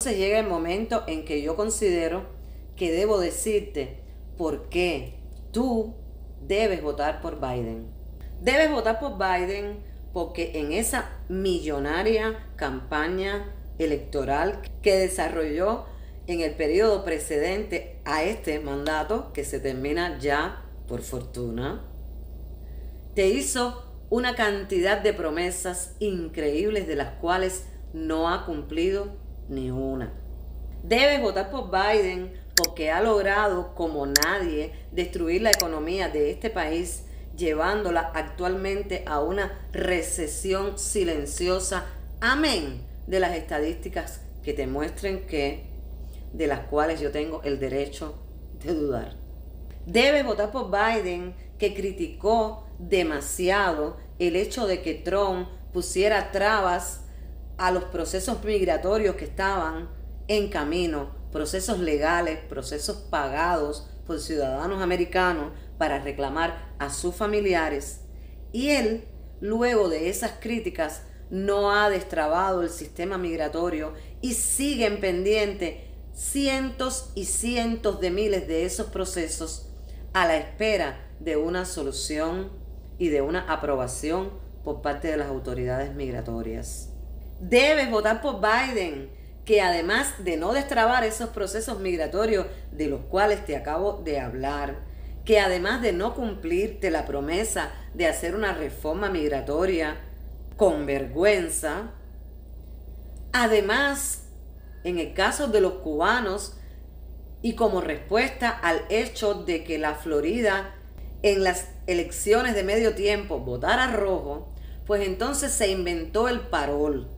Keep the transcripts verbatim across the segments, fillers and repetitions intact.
llega el momento en que yo considero que debo decirte por qué tú debes votar por Biden. Debes votar por Biden porque en esa millonaria campaña electoral que desarrolló en el periodo precedente a este mandato, que se termina ya por fortuna, te hizo una cantidad de promesas increíbles de las cuales no ha cumplido ni una. Debes votar por Biden porque ha logrado, como nadie, destruir la economía de este país, llevándola actualmente a una recesión silenciosa, amén de las estadísticas que te muestren que, de las cuales yo tengo el derecho de dudar. Debes votar por Biden, que criticó demasiado el hecho de que Trump pusiera trabas a los procesos migratorios que estaban en camino, procesos legales, procesos pagados por ciudadanos americanos para reclamar a sus familiares. Y él, luego de esas críticas, no ha destrabado el sistema migratorio y siguen pendientes cientos y cientos de miles de esos procesos a la espera de una solución y de una aprobación por parte de las autoridades migratorias. Debes votar por Biden, que además de no destrabar esos procesos migratorios de los cuales te acabo de hablar, que además de no cumplirte la promesa de hacer una reforma migratoria con vergüenza, además, en el caso de los cubanos, y como respuesta al hecho de que la Florida en las elecciones de medio tiempo votara rojo, pues entonces se inventó el parol.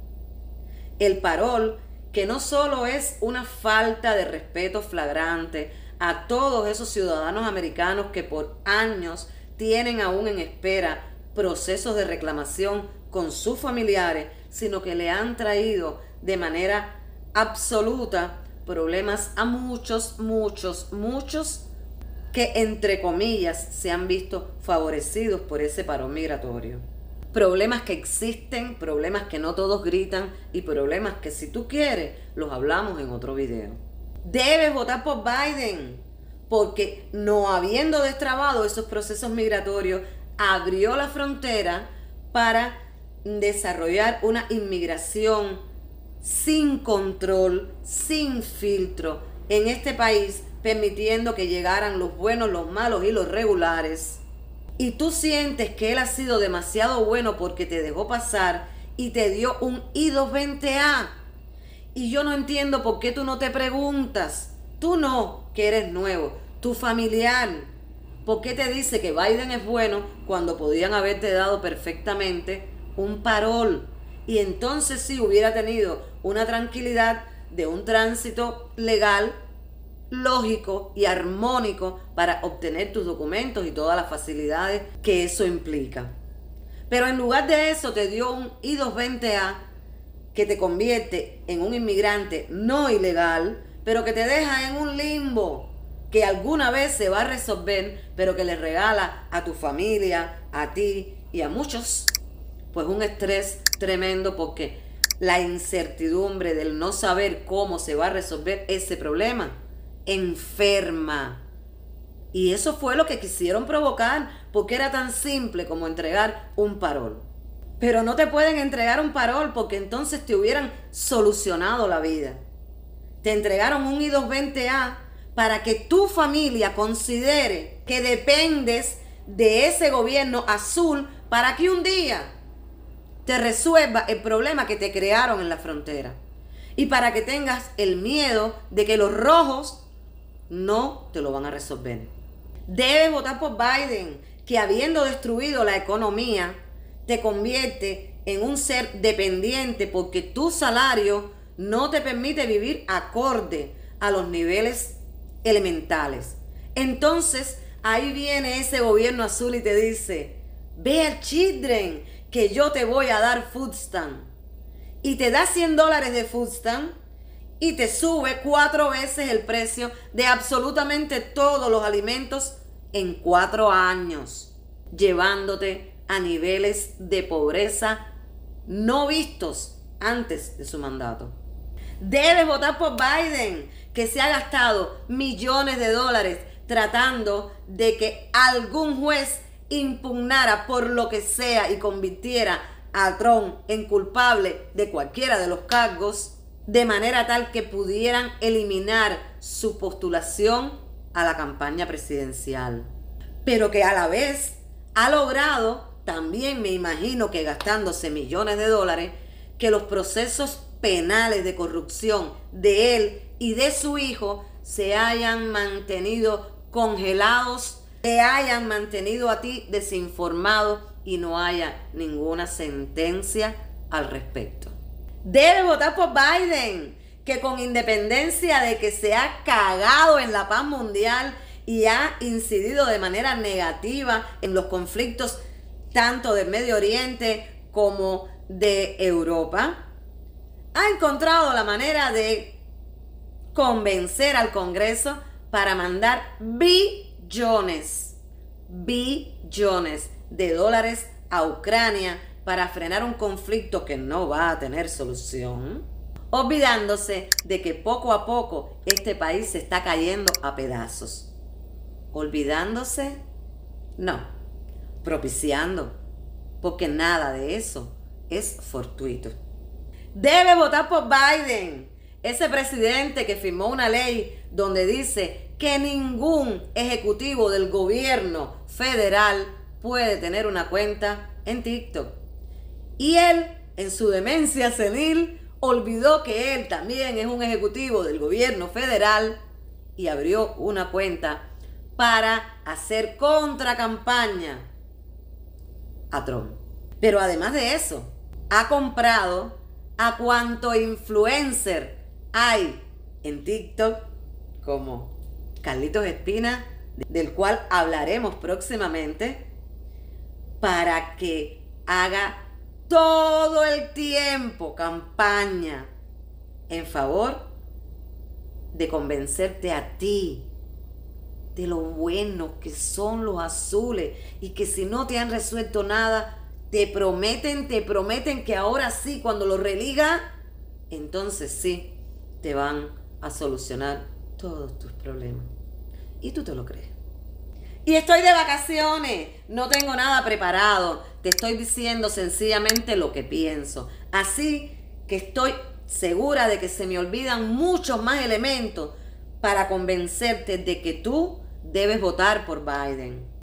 El parol, que no solo es una falta de respeto flagrante a todos esos ciudadanos americanos que por años tienen aún en espera procesos de reclamación con sus familiares, sino que le han traído de manera absoluta problemas a muchos, muchos, muchos que entre comillas se han visto favorecidos por ese parón migratorio. Problemas que existen, problemas que no todos gritan y problemas que si tú quieres los hablamos en otro video. Debes votar por Biden porque no habiendo destrabado esos procesos migratorios, abrió la frontera para desarrollar una inmigración sin control, sin filtro en este país, permitiendo que llegaran los buenos, los malos y los regulares. Y tú sientes que él ha sido demasiado bueno porque te dejó pasar y te dio un I dos veinte A. Y yo no entiendo por qué tú no te preguntas, tú no, que eres nuevo, tu familiar, ¿por qué te dice que Biden es bueno cuando podían haberte dado perfectamente un parol? Y entonces sí hubiera tenido una tranquilidad de un tránsito legal, lógico y armónico para obtener tus documentos y todas las facilidades que eso implica. Pero en lugar de eso te dio un I dos veinte A que te convierte en un inmigrante no ilegal, pero que te deja en un limbo que alguna vez se va a resolver, pero que le regala a tu familia, a ti y a muchos, pues un estrés tremendo porque la incertidumbre del no saber cómo se va a resolver ese problema enferma. Y eso fue lo que quisieron provocar, porque era tan simple como entregar un parol. Pero no te pueden entregar un parol porque entonces te hubieran solucionado la vida. Te entregaron un I dos veinte A para que tu familia considere que dependes de ese gobierno azul para que un día te resuelva el problema que te crearon en la frontera. Y para que tengas el miedo de que los rojos no te lo van a resolver. Debes votar por Biden, que habiendo destruido la economía, te convierte en un ser dependiente porque tu salario no te permite vivir acorde a los niveles elementales. Entonces, ahí viene ese gobierno azul y te dice, ve al Children, que yo te voy a dar food stamp. Y te da cien dólares de food stamp y te sube cuatro veces el precio de absolutamente todos los alimentos en cuatro años, llevándote a niveles de pobreza no vistos antes de su mandato. Debes votar por Biden, que se ha gastado millones de dólares tratando de que algún juez impugnara por lo que sea y convirtiera a Trump en culpable de cualquiera de los cargos, de manera tal que pudieran eliminar su postulación a la campaña presidencial. Pero que a la vez ha logrado, también me imagino que gastándose millones de dólares, que los procesos penales de corrupción de él y de su hijo se hayan mantenido congelados, te hayan mantenido a ti desinformado y no haya ninguna sentencia al respecto. Debe votar por Biden, que con independencia de que se ha cagado en la paz mundial y ha incidido de manera negativa en los conflictos tanto del Medio Oriente como de Europa, ha encontrado la manera de convencer al Congreso para mandar billones, billones de dólares a Ucrania para frenar un conflicto que no va a tener solución, olvidándose de que poco a poco este país se está cayendo a pedazos. Olvidándose, no, propiciando, porque nada de eso es fortuito. Debe votar por Biden, ese presidente que firmó una ley donde dice que ningún ejecutivo del gobierno federal puede tener una cuenta en TikTok. Y él, en su demencia senil, olvidó que él también es un ejecutivo del gobierno federal y abrió una cuenta para hacer contracampaña a Trump. Pero además de eso, ha comprado a cuanto influencer hay en TikTok, como Carlitos Espina, del cual hablaremos próximamente, para que haga todo el tiempo campaña en favor de convencerte a ti de lo buenos que son los azules y que si no te han resuelto nada, te prometen, te prometen que ahora sí, cuando lo religa, entonces sí, te van a solucionar todos tus problemas. Y tú te lo crees. Y estoy de vacaciones, no tengo nada preparado, te estoy diciendo sencillamente lo que pienso. Así que estoy segura de que se me olvidan muchos más elementos para convencerte de que tú debes votar por Biden.